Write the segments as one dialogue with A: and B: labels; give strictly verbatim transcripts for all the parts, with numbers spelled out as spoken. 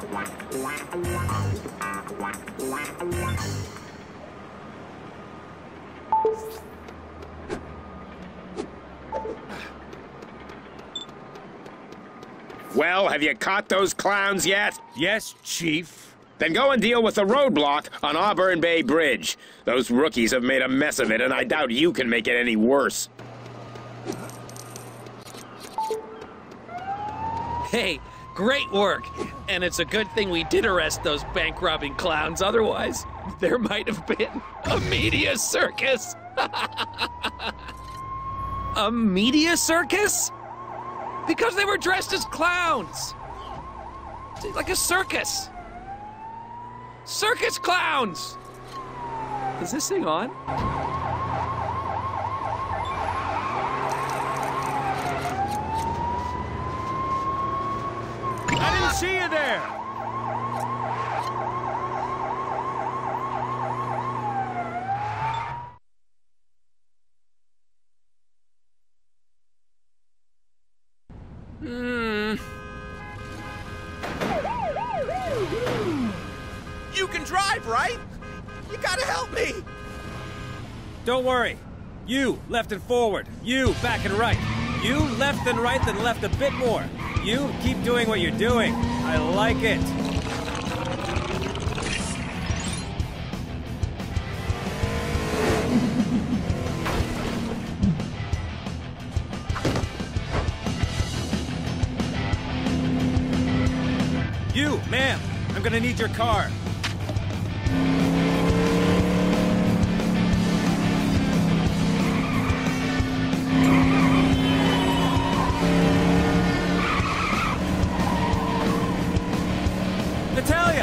A: Well, have you caught those clowns yet?
B: Yes, Chief.
A: Then go and deal with the roadblock on Auburn Bay Bridge. Those rookies have made a mess of it, and I doubt you can make it any worse.
C: Hey, great work. And it's a good thing we did arrest those bank-robbing clowns. Otherwise, there might have been a media circus. A media circus? Because they were dressed as clowns. Like a circus. Circus clowns! Is this thing on?
B: I didn't see you there!
C: Hmm.
D: You can drive, right? You gotta help me!
B: Don't worry. You, left and forward. You, back and right. You, left and right, then left a bit more. You, keep doing what you're doing. I like it. You, ma'am, I'm gonna need your car. Natalia!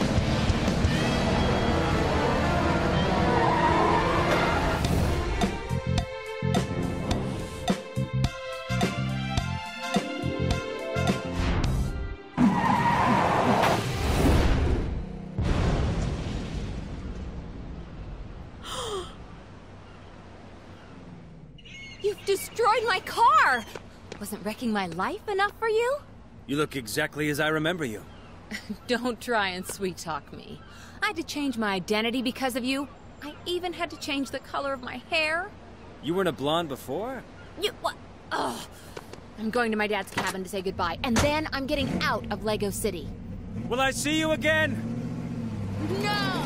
E: You've destroyed my car! Wasn't wrecking my life enough for you?
B: You look exactly as I remember you.
E: Don't try and sweet-talk me. I had to change my identity because of you. I even had to change the color of my hair.
B: You weren't a blonde before?
E: You, what? Ugh. I'm going to my dad's cabin to say goodbye, and then I'm getting out of Lego City.
B: Will I see you again?
E: No!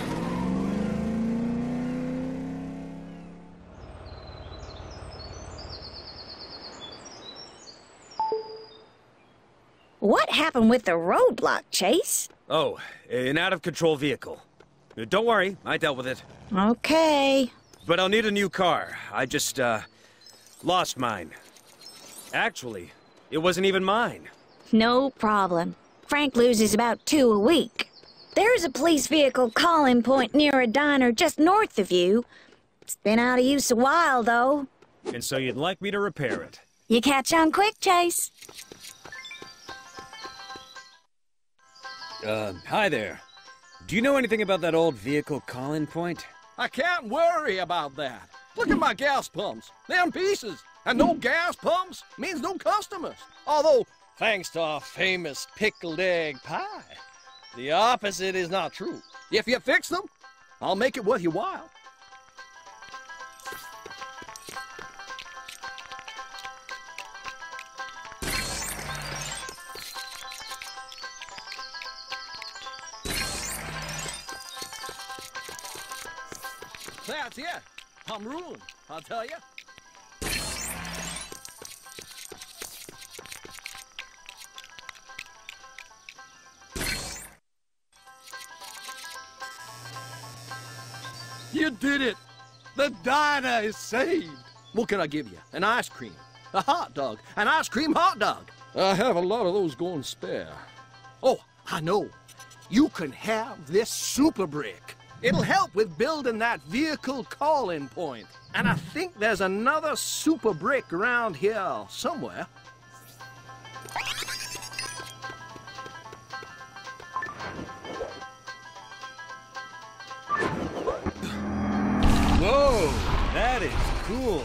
F: What happened with the roadblock, Chase?
B: Oh, an out-of-control vehicle. Don't worry, I dealt with it.
F: Okay.
B: But I'll need a new car. I just, uh, lost mine. Actually, it wasn't even mine.
F: No problem. Frank loses about two a week. There's a police vehicle calling point near a diner just north of you. It's been out of use a while, though.
B: And so you'd like me to repair it?
F: You catch on quick, Chase.
B: Uh, hi there. Do you know anything about that old vehicle call-in point?
D: I can't worry about that. Look at my gas pumps. They're in pieces. And no gas pumps means no customers. Although, thanks to our famous pickled egg pie, the opposite is not true. If you fix them, I'll make it worth your while. That's it. I'm ruined, I'll tell you. You did it! The diner is saved! What can I give you? An ice cream? A hot dog? An ice cream hot dog? I have a lot of those going spare. Oh, I know. You can have this super brick. It'll help with building that vehicle call-in point. And I think there's another super brick around here somewhere.
B: Whoa, that is cool.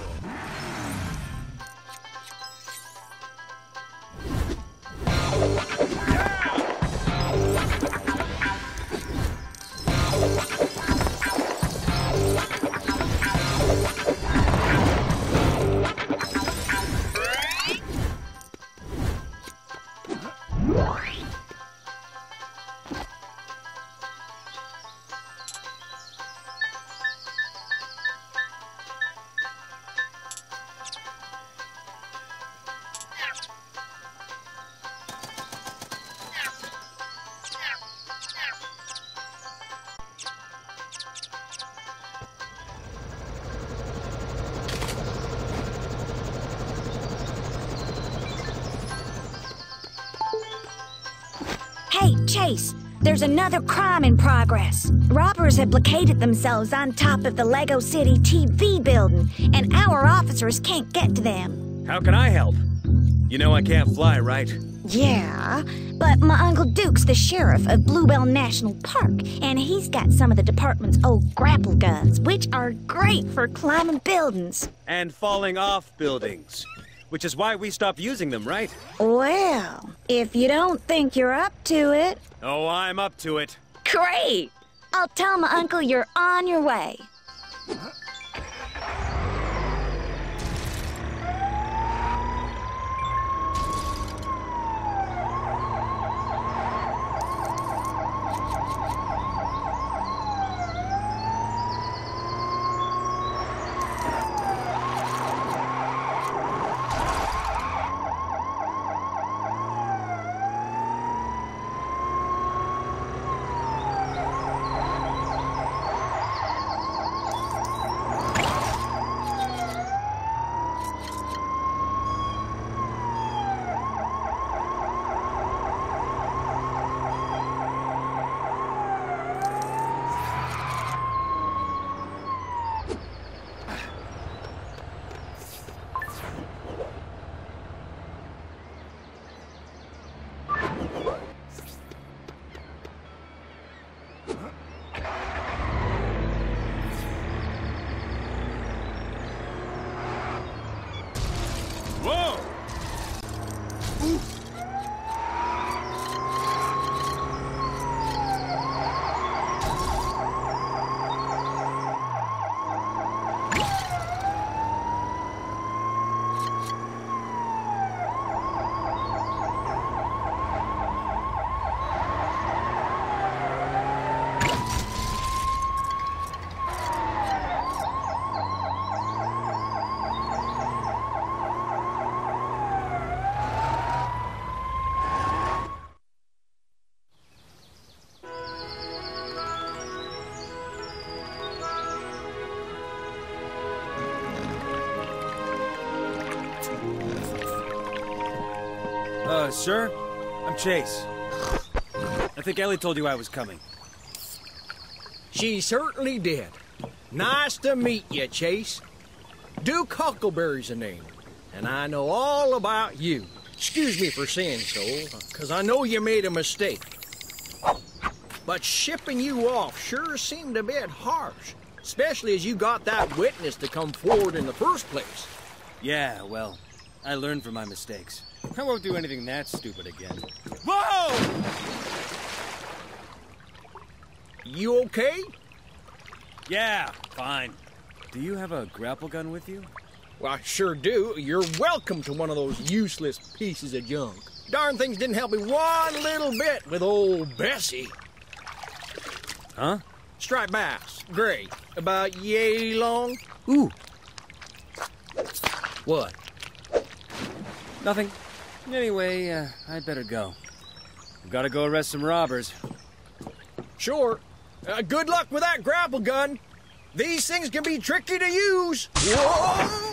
F: Hey, Chase, there's another crime in progress. Robbers have blockaded themselves on top of the Lego City T V building, and our officers can't get to them.
B: How can I help? You know I can't fly, right?
F: Yeah, but my Uncle Duke's the sheriff of Bluebell National Park, and he's got some of the department's old grapple guns, which are great for climbing buildings.
B: And falling off buildings. Which is why we stopped using them, right?
F: Well, if you don't think you're up to it...
B: Oh, I'm up to it.
F: Great! I'll tell my uncle you're on your way.
B: Whoa! Uh, sir? I'm Chase. I think Ellie told you I was coming.
D: She certainly did. Nice to meet you, Chase. Duke Huckleberry's the name, and I know all about you. Excuse me for saying so, because I know you made a mistake. But shipping you off sure seemed a bit harsh, especially as you got that witness to come forward in the first place.
B: Yeah, well, I learned from my mistakes. I won't do anything that stupid again. Whoa!
D: You okay?
B: Yeah, fine. Do you have a grapple gun with you?
D: Well, I sure do. You're welcome to one of those useless pieces of junk. Darn things didn't help me one little bit with old Bessie.
B: Huh?
D: Striped bass, gray, about yay long.
B: Ooh.
D: What?
B: Nothing. Anyway, uh, I'd better go. I've gotta go arrest some robbers.
D: Sure. Uh, good luck with that grapple gun. These things can be tricky to use. Whoa!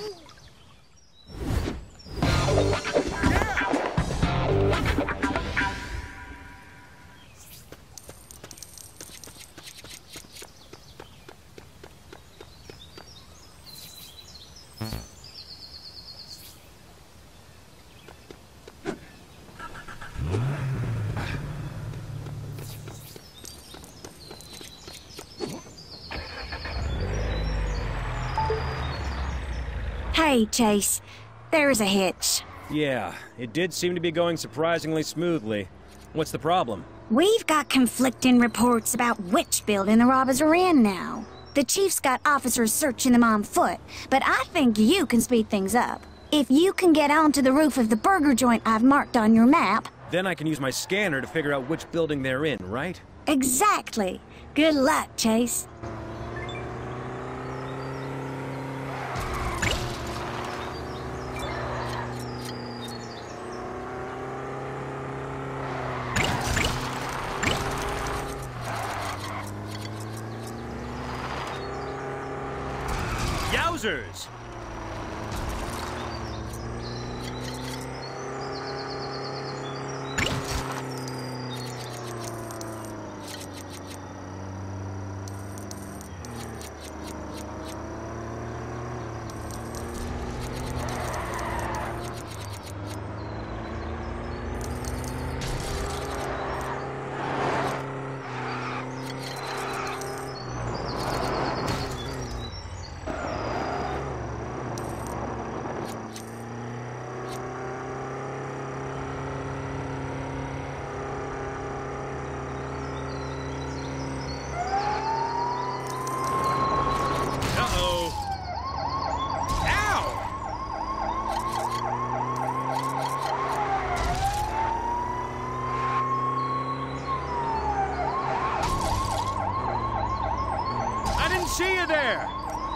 F: Hey, Chase. There's a hitch.
B: Yeah, it did seem to be going surprisingly smoothly. What's the problem?
F: We've got conflicting reports about which building the robbers are in now. The chief's got officers searching them on foot, but I think you can speed things up. If you can get onto the roof of the burger joint I've marked on your map...
B: Then I can use my scanner to figure out which building they're in, right?
F: Exactly. Good luck, Chase.
B: Yowzers! see you there!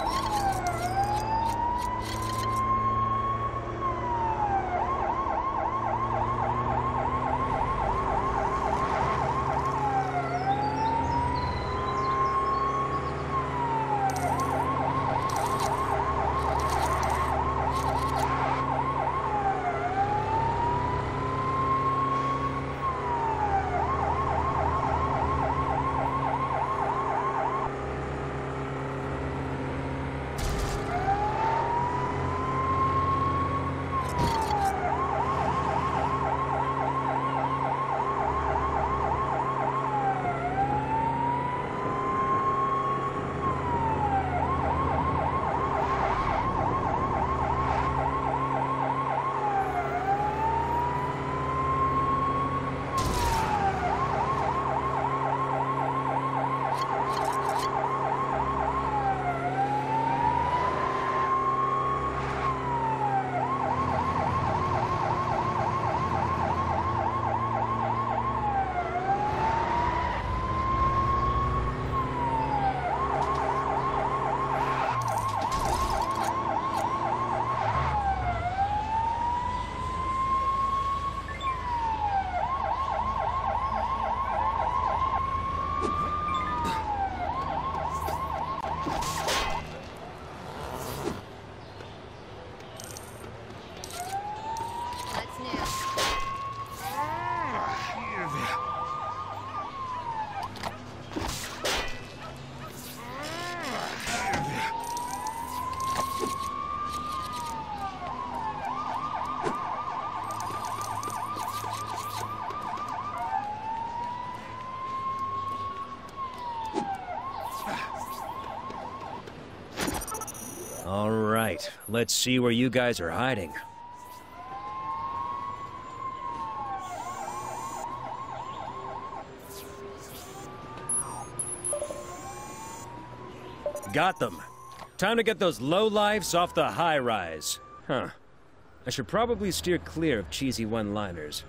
B: All right, let's see where you guys are hiding. Got them. Time to get those lowlifes off the high-rise. Huh. I should probably steer clear of cheesy one-liners.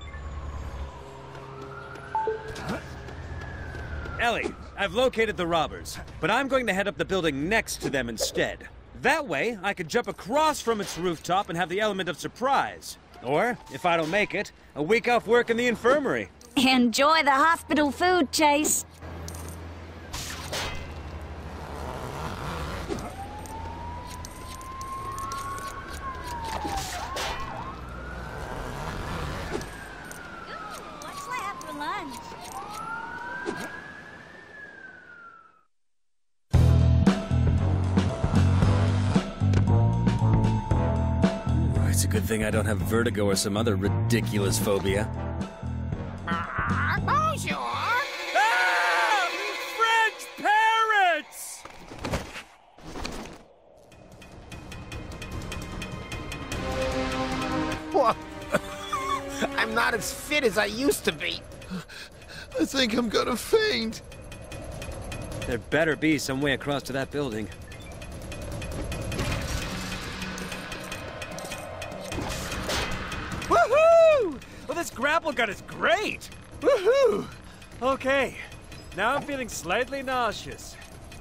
B: Ellie, I've located the robbers, but I'm going to head up the building next to them instead. That way, I can jump across from its rooftop and have the element of surprise. Or, if I don't make it, a week off work in the infirmary.
F: Enjoy the hospital food, Chase. What's left for lunch?
B: It's a good thing I don't have vertigo or some other ridiculous phobia.
A: Bonjour!
B: Ah! French parrots!
A: What? I'm not as fit as I used to be.
D: I think I'm gonna faint.
B: There better be some way across to that building. Woohoo! Well, this grapple gun is great! Woohoo! Okay, now I'm feeling slightly nauseous.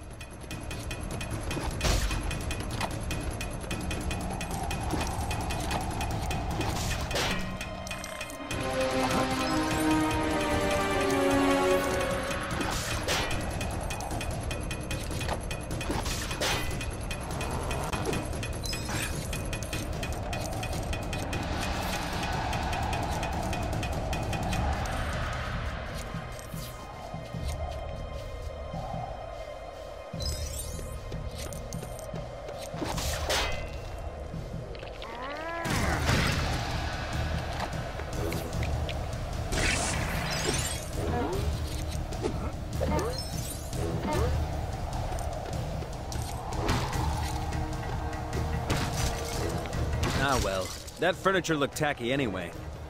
B: Ah well, that furniture looked tacky anyway.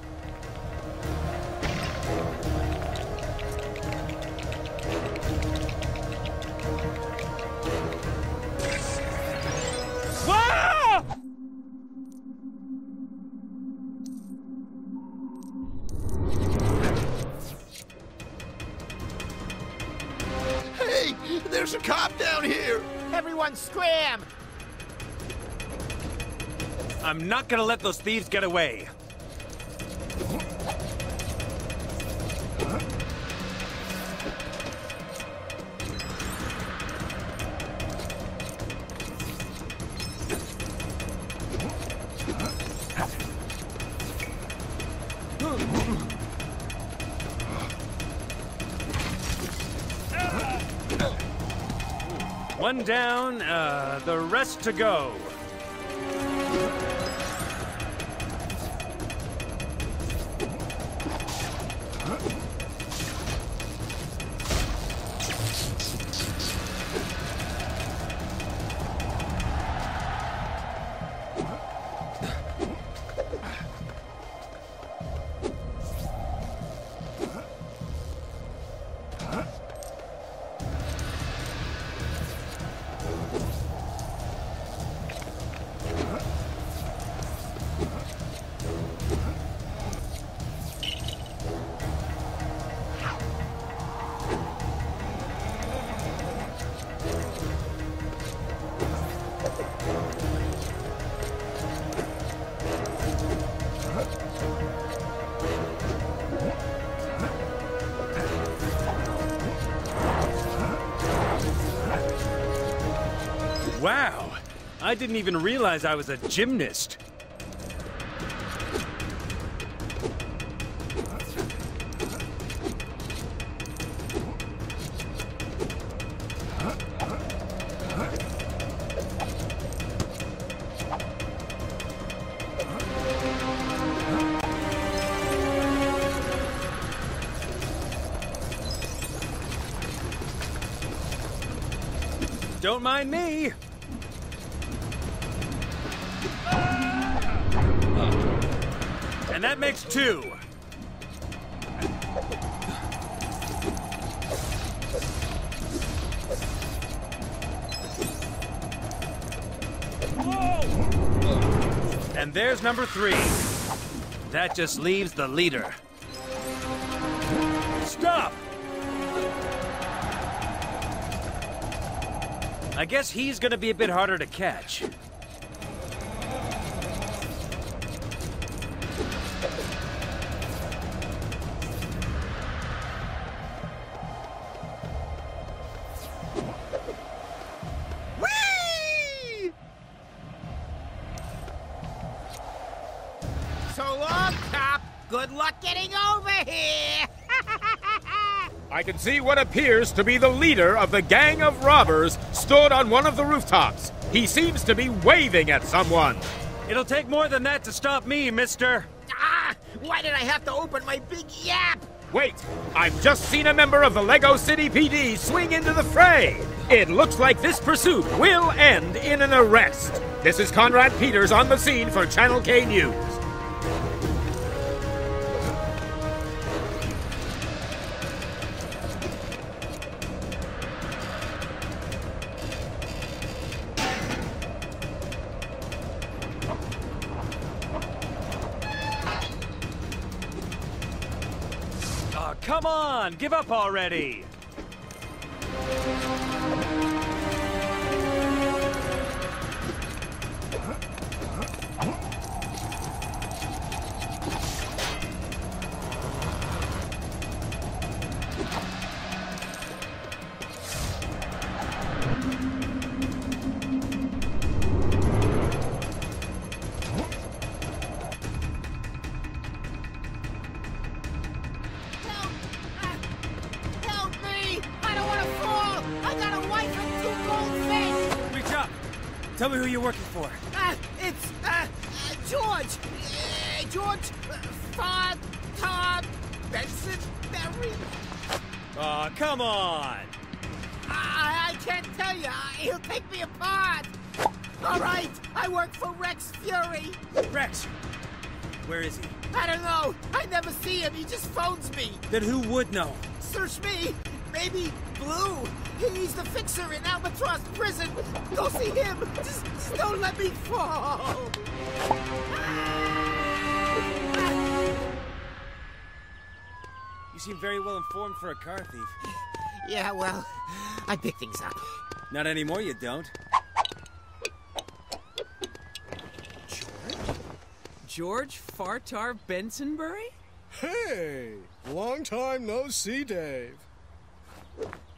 B: Whoa!
D: Hey, There's a cop down here!
G: Everyone scram!
B: I'm not gonna let those thieves get away. One down, uh, the rest to go. Wow, I didn't even realize I was a gymnast. Don't mind me. And that makes two. Whoa! And there's number three. That just leaves the leader. Stop! I guess he's gonna be a bit harder to catch.
G: Whee! So long, cop. Good luck getting over here.
A: I can see what appears to be the leader of the gang of robbers stood on one of the rooftops. He seems to be waving at someone.
B: It'll take more than that to stop me, mister.
G: Ah! Why did I have to open my big yap?
A: Wait, I've just seen a member of the Lego City P D swing into the fray. It looks like this pursuit will end in an arrest. This is Conrad Peters on the scene for Channel K News.
B: Oh, come on, give up already. Tell me who you're working for.
G: Uh, it's, uh, uh George. Uh, George uh, Fod Todd Benson Berry.
B: Aw, oh, come on.
G: I, I can't tell you. He'll take me apart. All right, I work for Rex Fury.
B: Rex? Where is he?
G: I don't know. I never see him. He just phones me.
B: Then who would know?
G: Search me. Maybe Blue. He's the fixer in Albatross prison. Go see him. Just, just don't let me fall.
B: You seem very well informed for a car thief.
G: Yeah, well, I pick things up.
B: Not anymore, you don't.
C: George Fartar Bensonbury?
H: Hey! Long time no see, Dave.